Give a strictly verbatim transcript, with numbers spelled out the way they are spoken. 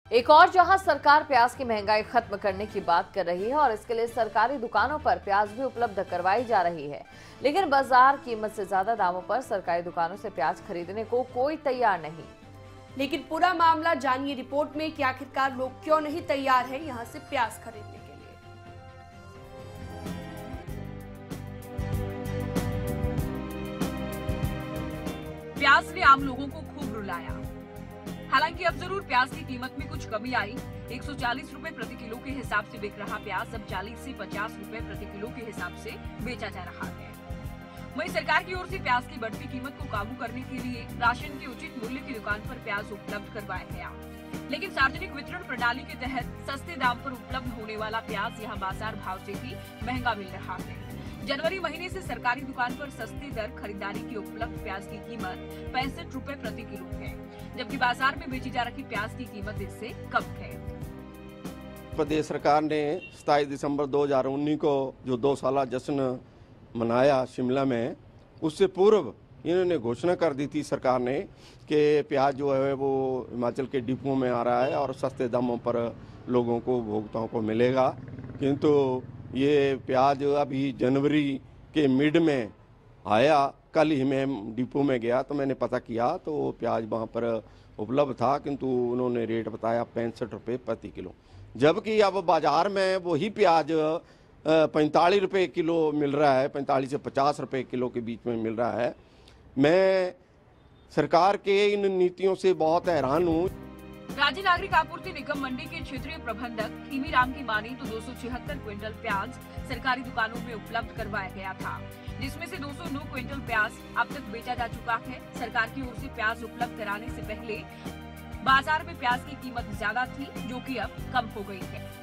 एक और जहां सरकार प्याज की महंगाई खत्म करने की बात कर रही है और इसके लिए सरकारी दुकानों पर प्याज भी उपलब्ध करवाई जा रही है, लेकिन बाजार कीमत से ज्यादा दामों पर सरकारी दुकानों से प्याज खरीदने को कोई तैयार नहीं। लेकिन पूरा मामला जानिए रिपोर्ट में कि आखिरकार लोग क्यों नहीं तैयार हैं यहां से प्याज खरीदने के लिए। प्याज ने आम लोगों को खूब रुलाया। हालांकि अब जरूर प्याज की कीमत में कुछ कमी आई। एक सौ चालीस रुपए प्रति किलो के हिसाब से बिक रहा प्याज अब चालीस से पचास रुपए प्रति किलो के हिसाब से बेचा जा रहा है। वहीं सरकार की ओर से प्याज की बढ़ती कीमत को काबू करने के लिए राशन के उचित मूल्य की दुकान पर प्याज उपलब्ध करवाया गया, लेकिन सार्वजनिक वितरण प्रणाली के तहत सस्ते दाम पर उपलब्ध होने वाला प्याज यहाँ बाजार भाव से भी महंगा मिल रहा है। जनवरी महीने से सरकारी दुकान पर सस्ती दर खरीदारी की उपलब्ध प्याज की कीमत पैंसठ रुपए प्रति किलो है, जबकि बाजार में बेची जा रही प्याज की कीमत इससे कम है। प्रदेश सरकार ने सत्ताईस दिसंबर दो हज़ार उन्नीस को जो दो साला जश्न मनाया शिमला में, उससे पूर्व इन्होंने घोषणा कर दी थी सरकार ने कि प्याज जो है वो हिमाचल के डिपुओं में आ रहा है और सस्ते दामों पर लोगों को उपभोक्ताओं को मिलेगा। किंतु ये प्याज अभी जनवरी के मिड में आया। कल ही मैं डिपो में गया तो मैंने पता किया तो प्याज वहाँ पर उपलब्ध था, किंतु उन्होंने रेट बताया पैंसठ रुपये प्रति किलो, जबकि अब बाज़ार में वही प्याज पैंतालीस रुपये किलो मिल रहा है, पैंतालीस से पचास रुपये किलो के बीच में मिल रहा है। मैं सरकार के इन नीतियों से बहुत हैरान हूँ। राज्य नागरिक आपूर्ति निगम मंडी के क्षेत्रीय प्रबंधक खीमी राम की माने तो दो सौ छिहत्तर क्विंटल प्याज सरकारी दुकानों में उपलब्ध करवाया गया था, जिसमें से दो सौ नौ क्विंटल प्याज अब तक बेचा जा चुका है। सरकार की ओर से प्याज उपलब्ध कराने से पहले बाजार में प्याज की कीमत ज्यादा थी, जो कि अब कम हो गई है।